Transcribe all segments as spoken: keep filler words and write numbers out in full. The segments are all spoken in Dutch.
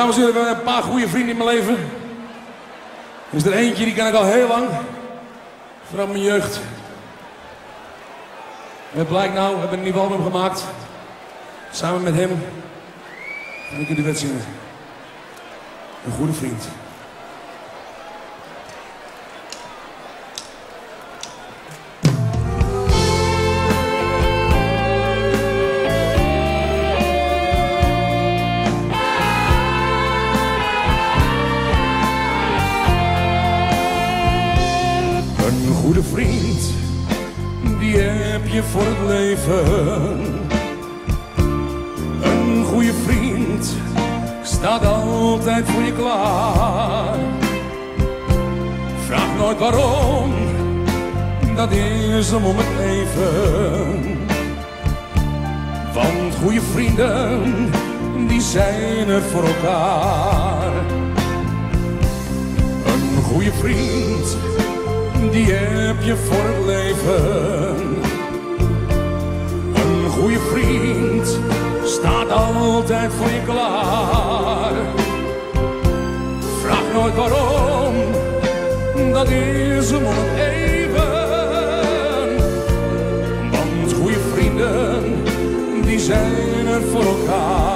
Dames en heren, we hebben een paar goede vrienden in mijn leven. Er is er eentje, die ken ik al heel lang. Vanaf mijn jeugd. En het blijkt nou, we hebben een nieuw album gemaakt. Samen met hem. En ik in de wet zingen. Een goede vriend. Een goede vriend, die heb je voor het leven. Een goede vriend staat altijd voor je klaar. Vraag nooit waarom, dat is hem om het even. Want goede vrienden, die zijn er voor elkaar. Een goede vriend, die heb je voor het leven. Een goede vriend staat altijd voor je klaar. Vraag nooit waarom, dat is hem om het even. Want goede vrienden, die zijn er voor elkaar.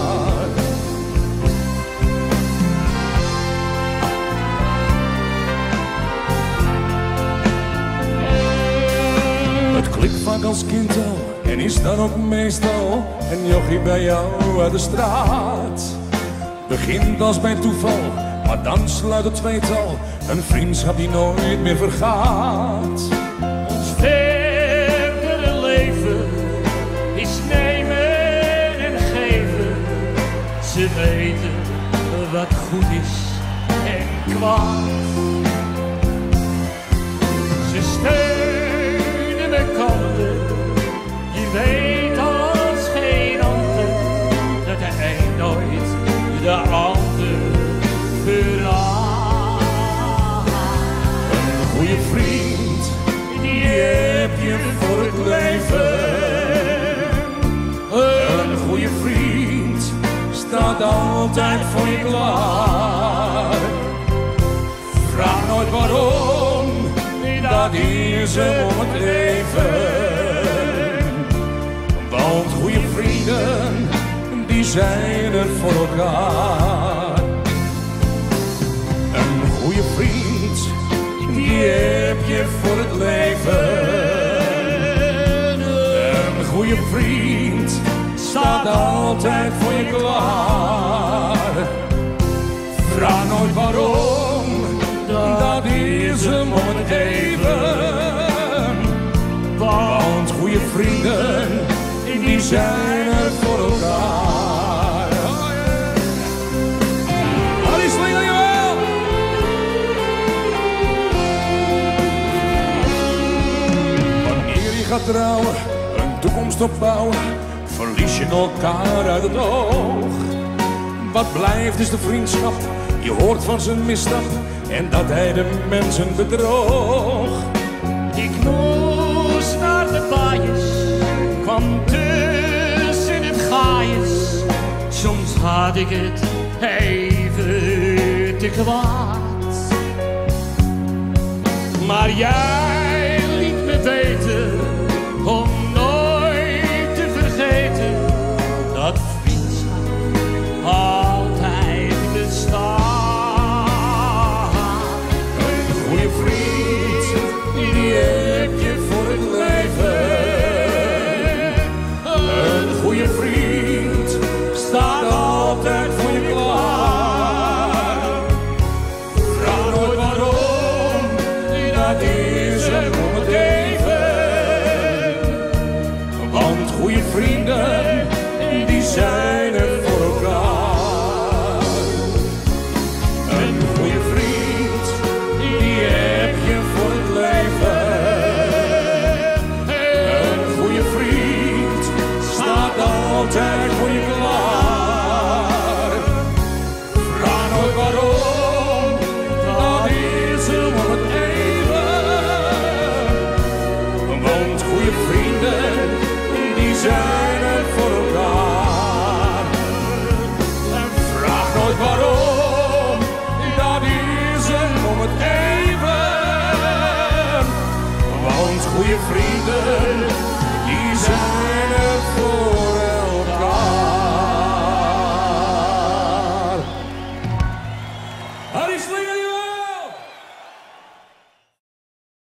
Klikt vaak als kind al, en is dan ook meestal een jochie bij jou uit de straat. Begint als bij toeval, maar dan sluit het tweetal een vriendschap die nooit meer vergaat. Ons verdere leven is nemen en geven. Ze weten wat goed is en kwaad. Ze steunen kanten. Je weet als geen ander dat de een nooit de ander verlaat. Een goede vriend, die heb je voor het leven. Een goede vriend staat altijd voor je klaar. Vraag nooit waarom, dat is hem om het leven. Want goede vrienden, die zijn er voor elkaar. Een goede vriend, die heb je voor het leven. Een goede vriend staat altijd voor je klaar. Vraag nooit waarom, dat is hem om het even. Want goede vrienden, die zijn er voor elkaar. Harry Slinger, jawel! Wanneer je gaat trouwen, een toekomst opbouwen, verlies je elkaar uit het oog. Wat blijft is de vriendschap, je hoort van zijn misstap en dat hij de mensen bedroog. Ik moest naar de baaiers, kwam tussen het gaaiers. Soms had ik het even te kwaad. Maar jij liet me weten om nooit te vergeten dat vriendschap altijd bestaat. Die heb je voor het leven. Een goede vriend staat altijd voor je klaar. Vraag nooit waarom, dat is hem zijn.